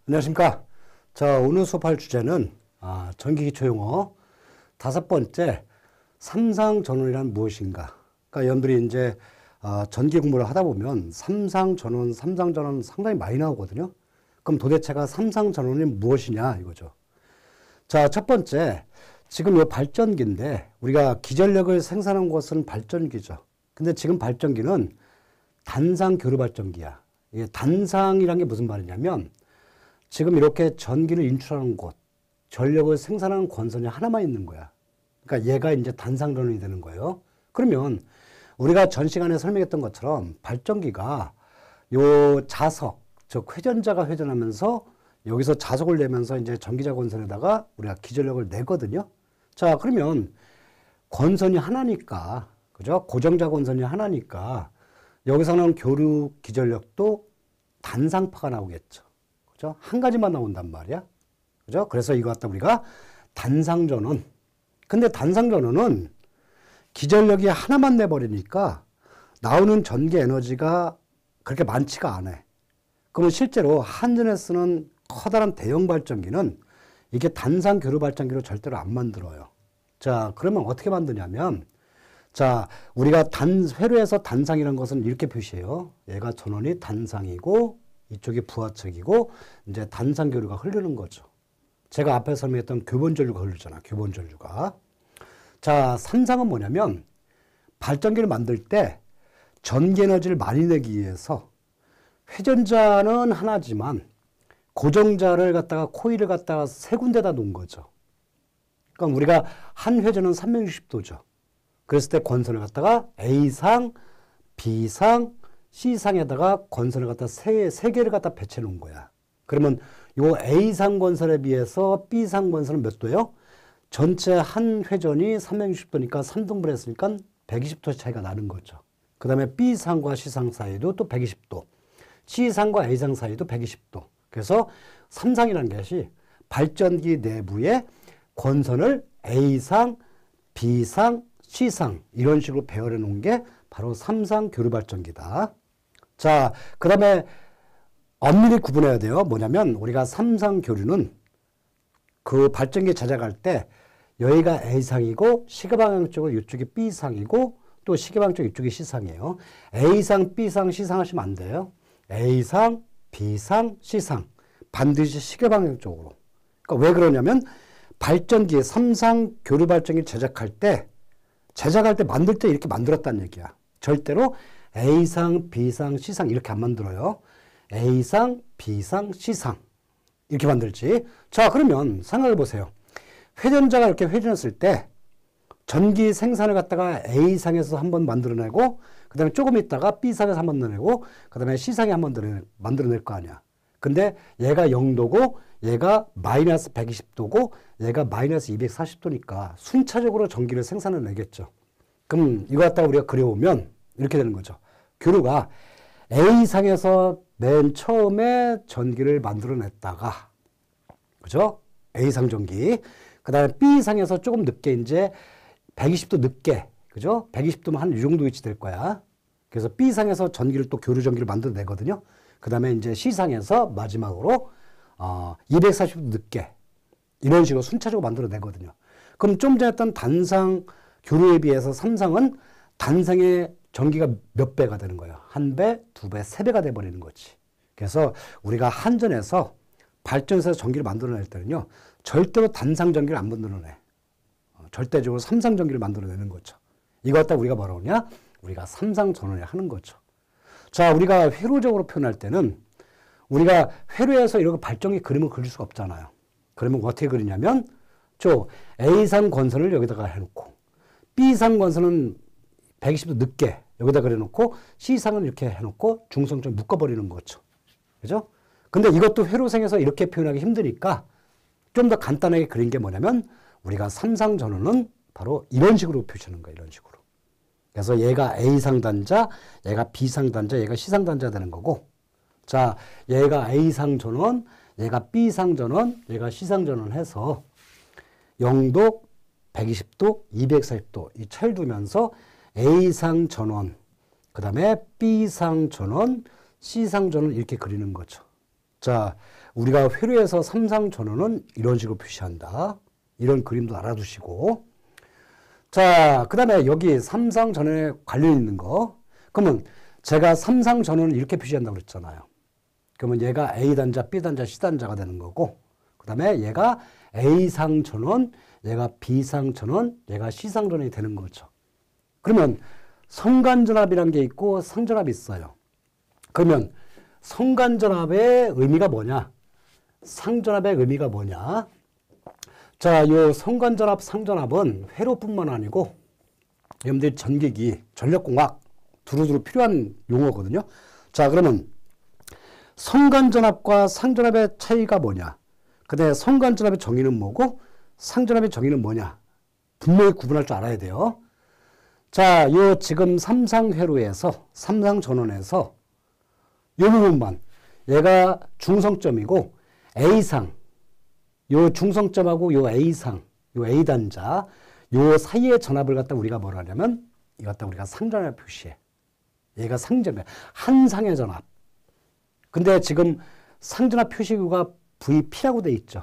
안녕하십니까. 자, 오늘 수업할 주제는 전기기초용어 5번째 삼상전원이란 무엇인가. 그러니까 여러분들이 이제 전기 공부를 하다 보면 삼상전원 상당히 많이 나오거든요. 그럼 도대체가 삼상전원이 무엇이냐 이거죠. 자, 첫 번째, 지금 이 발전기인데 우리가 기전력을 생산한 것은 발전기죠. 근데 지금 발전기는 단상 교류 발전기야. 이게 단상이란 게 무슨 말이냐면 지금 이렇게 전기를 인출하는 곳, 전력을 생산하는 권선이 하나만 있는 거야. 그러니까 얘가 이제 단상전원이 되는 거예요. 그러면 우리가 전 시간에 설명했던 것처럼 발전기가 요 자석, 즉 회전자가 회전하면서 여기서 자석을 내면서 이제 전기자 권선에다가 우리가 기전력을 내거든요. 자, 그러면 권선이 하나니까, 그죠? 고정자 권선이 하나니까 여기서는 교류 기전력도 단상파가 나오겠죠. 그죠? 한 가지만 나온단 말이야. 그죠? 그래서 이거 갖다 우리가 단상전원. 근데 단상전원은 기전력이 하나만 내버리니까 나오는 전기 에너지가 그렇게 많지가 않아. 그러면 실제로 한전에 쓰는 커다란 대형 발전기는 이게 단상 교류 발전기로 절대로 안 만들어요. 자, 그러면 어떻게 만드냐면, 자, 우리가 회로에서 단상이라는 것은 이렇게 표시해요. 얘가 전원이 단상이고 이쪽이 부하측이고 이제 단상 교류가 흐르는 거죠. 제가 앞에 설명했던 교본 전류가 흐르잖아. 교본 전류가. 자, 삼상은 뭐냐면 발전기를 만들 때 전기 에너지를 많이 내기 위해서 회전자는 하나지만 고정자를 갖다가 코일을 갖다가 세 군데다 놓은 거죠. 그러니까 우리가 한 회전은 360도죠. 그랬을 때 권선을 갖다가 A상, B상, C상에다가 권선을 갖다 세 개를 갖다 배치해 놓은 거야. 그러면 요 A상 권선에 비해서 B상 권선은 몇 도예요? 전체 한 회전이 360도니까 3등분 했으니까 120도 차이가 나는 거죠. 그 다음에 B상과 C상 사이도 또 120도. C상과 A상 사이도 120도. 그래서 삼상이라는 것이 발전기 내부에 권선을 A상, B상, C상 이런 식으로 배열해 놓은 게 바로 삼상 교류 발전기다. 자, 그 다음에 엄밀히 구분해야 돼요. 뭐냐면 우리가 삼상 교류는 그 발전기 제작할 때 여기가 A상이고 시계방향 쪽은 이쪽이 B상이고 또 시계방향 쪽 이쪽이 C상이에요. A상, B상, C상 하시면 안 돼요. A상, B상, C상 반드시 시계방향 쪽으로. 그러니까 왜 그러냐면 발전기 삼상 교류 발전기 제작할 때 만들 때 이렇게 만들었다는 얘기야. 절대로 A상, B상, C상 이렇게 안 만들어요. A상, B상, C상 이렇게 만들지. 자, 그러면 생각해 보세요. 회전자가 이렇게 회전했을 때 전기 생산을 갖다가 A상에서 한번 만들어내고 그 다음에 조금 있다가 B상에서 한번 만들어내고 그 다음에 C상에 한번 만들어낼 거 아니야. 근데 얘가 0도고 얘가 마이너스 120도고 얘가 마이너스 240도니까 순차적으로 전기를 생산해내겠죠. 그럼 이거 갖다가 우리가 그려오면 이렇게 되는 거죠. 교류가 A상에서 맨 처음에 전기를 만들어냈다가, 그죠? A상 전기. 그 다음에 B상에서 조금 늦게 이제 120도 늦게, 그죠? 120도면 한 이 정도 위치 될 거야. 그래서 B상에서 전기를 또 교류 전기를 만들어내거든요. 그 다음에 이제 C상에서 마지막으로 240도 늦게 이런 식으로 순차적으로 만들어내거든요. 그럼 좀 전에 했던 단상 교류에 비해서 삼상은 단상의 전기가 몇 배가 되는 거예요. 1배, 2배, 3배가 돼버리는 거지. 그래서 우리가 한전에서 발전소에서 전기를 만들어낼 때는요. 절대로 단상 전기를 안 만들어내. 절대적으로 삼상 전기를 만들어내는 거죠. 이거 갖다 우리가 뭐라고 하냐? 우리가 삼상 전원을 하는 거죠. 자, 우리가 회로적으로 표현할 때는 우리가 회로에서 이렇게 발전기 그림을 그릴 수가 없잖아요. 그러면 어떻게 그리냐면 A상 권선을 여기다가 해놓고 B상 권선은 120도 늦게 여기다 그려놓고 C상은 이렇게 해놓고 중성점 묶어버리는 거죠. 그죠? 근데 이것도 회로생에서 이렇게 표현하기 힘드니까 좀 더 간단하게 그린 게 뭐냐면 우리가 삼상 전원은 바로 이런 식으로 표시하는 거예요. 이런 식으로. 그래서 얘가 A상 단자, 얘가 B상 단자, 얘가 C상 단자 되는 거고, 자, 얘가 A상 전원, 얘가 B상 전원, 얘가 C상 전원 해서 0도, 120도, 240도 이 차를 두면서 A상 전원, 그 다음에 B상 전원, C상 전원 이렇게 그리는 거죠. 자, 우리가 회로에서 삼상 전원은 이런 식으로 표시한다. 이런 그림도 알아두시고. 자, 그 다음에 여기 삼상 전원에 관련 있는 거. 그러면 제가 삼상 전원을 이렇게 표시한다고 그랬잖아요. 그러면 얘가 A단자, B단자, C단자가 되는 거고, 그 다음에 얘가 A상 전원, 얘가 B상 전원, 얘가 C상 전원이 되는 거죠. 그러면 성간전압이라는 게 있고 상전압이 있어요. 그러면 성간전압의 의미가 뭐냐? 상전압의 의미가 뭐냐? 자, 요 성간전압, 상전압은 회로뿐만 아니고 여러분들 전기기, 전력공학 두루두루 필요한 용어거든요. 자, 그러면 성간전압과 상전압의 차이가 뭐냐? 그다음에 성간전압의 정의는 뭐고 상전압의 정의는 뭐냐? 분명히 구분할 줄 알아야 돼요. 자, 요 지금 삼상회로에서 삼상전원에서 이 부분만 얘가 중성점이고 A상 요 중성점하고 요 A상 요 A단자 요 사이의 전압을 갖다 우리가 뭐라 하냐면 이 갖다 우리가 상전압 표시해. 얘가 상전압 한 상의 전압. 근데 지금 상전압 표시구가 VP라고 돼 있죠.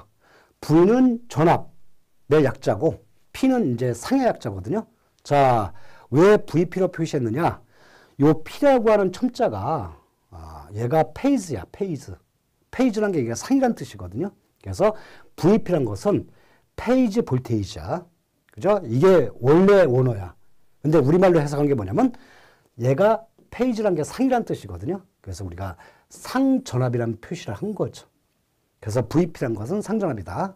V는 전압의 약자고 P는 이제 상의 약자거든요. 자, 왜 VP로 표시했느냐? 요 P라고 하는 첨자가 얘가 페이즈야, 페이즈. 페이즈란 게 이게 상이란 뜻이거든요. 그래서 VP란 것은 페이지 볼테이지야. 그죠? 이게 원래 원어야. 근데 우리말로 해석한 게 뭐냐면 얘가 페이지란 게 상이란 뜻이거든요. 그래서 우리가 상전압이라는 표시를 한 거죠. 그래서 VP란 것은 상전압이다.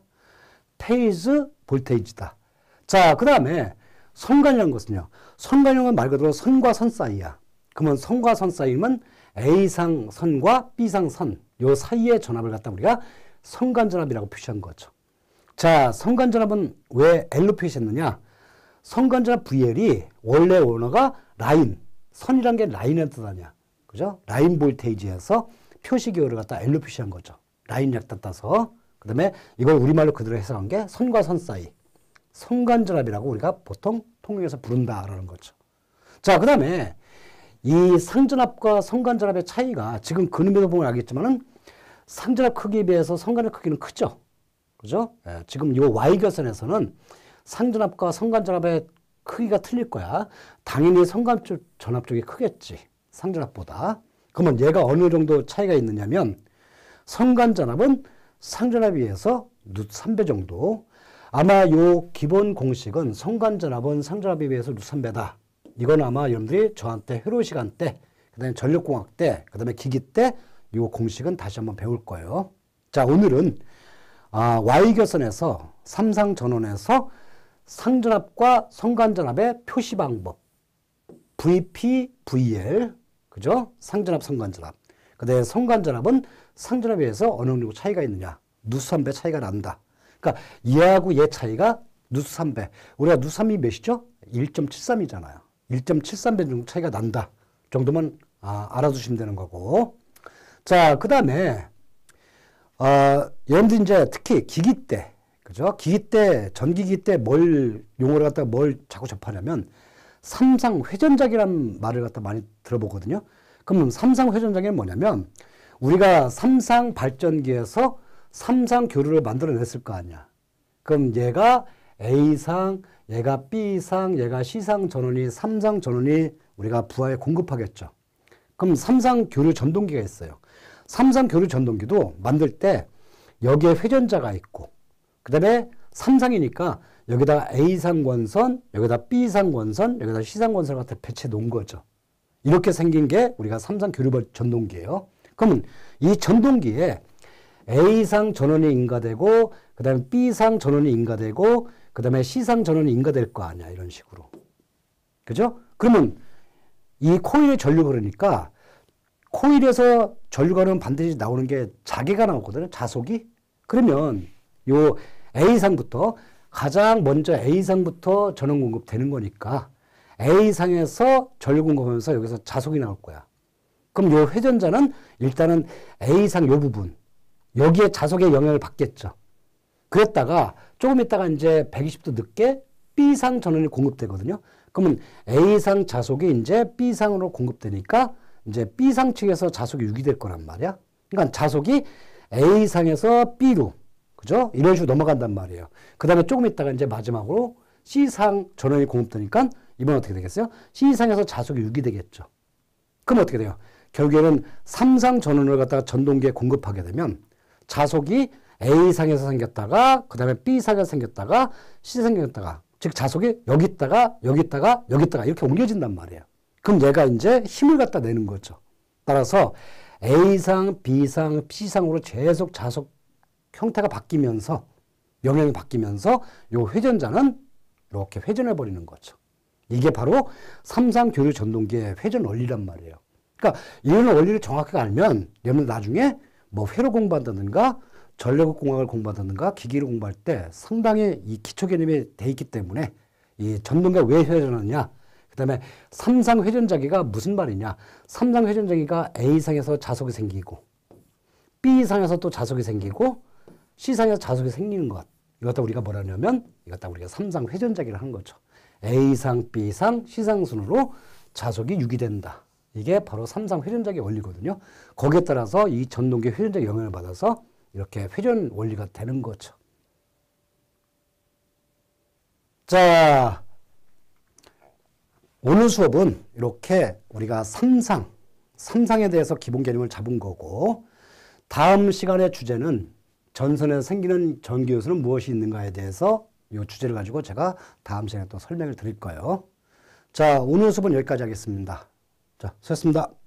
페이즈 볼테이지다. 자, 그 다음에 선관이라는 것은요. 선관형은 말 그대로 선과 선 사이야. 그러면 선과 선 사이면 A상 선과 B상 선, 요 사이의 전압을 갖다 우리가 선간전압이라고 표시한 거죠. 자, 선간전압은 왜 L로 표시했느냐? 선간전압 VL이 원래 원어가 라인, 선이란 게 라인의 뜻 아니야. 그죠? 라인 볼테이지에서 표시 기호를 갖다 L로 표시한 거죠. 라인 약자 따서. 그 다음에 이걸 우리말로 그대로 해석한 게 선과 선 사이. 성간전압이라고 우리가 보통 통역에서 부른다라는 거죠. 자, 그 다음에 이 상전압과 성간전압의 차이가 지금 그림에도 보면 알겠지만은 상전압 크기에 비해서 성간전압 크기는 크죠. 그죠? 예, 지금 이 Y교선에서는 상전압과 성간전압의 크기가 틀릴 거야. 당연히 성간전압 쪽이 크겠지. 상전압보다. 그러면 얘가 어느 정도 차이가 있느냐면 성간전압은 상전압에 비해서 루트 3배 정도. 아마 요 기본 공식은 성간전압은 상전압에 비해서 루트 3배다. 이건 아마 여러분들이 저한테 회로 시간 때, 그 다음에 전력공학 때, 그 다음에 기기 때 이 공식은 다시 한번 배울 거예요. 자, 오늘은 Y교선에서 삼상전원에서 상전압과 성간전압의 표시 방법 VP, VL, 그죠? 상전압, 성간전압. 그 다음에 성간전압은 상전압에 비해서 어느 정도 차이가 있느냐? 누수 3배 차이가 난다. 그러니까 얘하고 얘 차이가 누수 3배. 우리가 누수 3이 몇이죠? 1.73이잖아요. 1.73배 정도 차이가 난다. 정도만 알아두시면 되는 거고. 자, 그 다음에 여러분들 이제 특히 기기 때, 그죠? 기기 때, 전기기 때 뭘 용어를 갖다가 뭘 자꾸 접하냐면 삼상 회전작이라는 말을 갖다 많이 들어보거든요. 그러면 삼상 회전작이 뭐냐면 우리가 삼상 발전기에서 삼상 교류를 만들어냈을 거 아니야. 그럼 얘가 A상, 얘가 B상, 얘가 C상 전원이 삼상 전원이 우리가 부하에 공급하겠죠. 그럼 삼상 교류 전동기가 있어요. 삼상 교류 전동기도 만들 때 여기에 회전자가 있고 그 다음에 삼상이니까 여기다가 A상 권선, 여기다 B상 권선, 여기다 C상 권선을 갖다 배치해 놓은 거죠. 이렇게 생긴 게 우리가 삼상 교류 전동기예요. 그러면 이 전동기에 A상 전원이 인가되고 그 다음에 B상 전원이 인가되고 그 다음에 C상 전원이 인가될 거 아니야. 이런 식으로. 그죠? 그러면 이 코일에 전류가 흐르니까 코일에서 전류가 흐르면 반드시 나오는 게 자개가 나오거든요. 자속이. 그러면 요 A상부터 가장 먼저 A상부터 전원 공급되는 거니까 A상에서 전류 공급하면서 여기서 자속이 나올 거야. 그럼 요 회전자는 일단은 A상 요 부분 여기에 자속의 영향을 받겠죠. 그랬다가 조금 있다가 이제 120도 늦게 B상 전원이 공급되거든요. 그러면 A상 자속이 이제 B상으로 공급되니까 이제 B상 측에서 자속이 유기될 거란 말이야. 그러니까 자속이 A상에서 B로, 그죠? 이런 식으로 넘어간단 말이에요. 그 다음에 조금 있다가 이제 마지막으로 C상 전원이 공급되니까 이번엔 어떻게 되겠어요? C상에서 자속이 6이 되겠죠. 그럼 어떻게 돼요? 결국에는 3상 전원을 갖다가 전동기에 공급하게 되면 자속이 A상에서 생겼다가 그 다음에 B상에서 생겼다가 C상에서 생겼다가 즉 자속이 여기 있다가 여기 있다가 여기 있다가 이렇게 옮겨진단 말이에요. 그럼 얘가 이제 힘을 갖다 내는 거죠. 따라서 A상, B상, C상으로 계속 자속 형태가 바뀌면서 영향이 바뀌면서 요 회전자는 이렇게 회전해 버리는 거죠. 이게 바로 3상 교류 전동기의 회전 원리란 말이에요. 그러니까 이런 원리를 정확하게 알면 여러분 나중에 뭐 회로 공부한다든가 전력공학을 공부한다든가 기기를 공부할 때 상당히 이 기초 개념이 돼 있기 때문에 이 전동기가 왜 회전하느냐, 그 다음에 3상 회전자기가 무슨 말이냐, 3상 회전자기가 A상에서 자속이 생기고 B상에서 또 자속이 생기고 C상에서 자속이 생기는 것, 이것도 우리가 뭐라 하냐면 이것도 우리가 3상 회전자기를 하는 거죠. A상, B상, C상 순으로 자속이 6이 된다. 이게 바로 3상 회전자기 원리거든요. 거기에 따라서 이 전동기 회전자기 영향을 받아서 이렇게 회전 원리가 되는 거죠. 자, 오늘 수업은 이렇게 우리가 3상에 대해서 기본 개념을 잡은 거고, 다음 시간의 주제는 전선에서 생기는 전기 요소는 무엇이 있는가에 대해서 이 주제를 가지고 제가 다음 시간에 또 설명을 드릴 거예요. 자, 오늘 수업은 여기까지 하겠습니다. 자, 수고하셨습니다.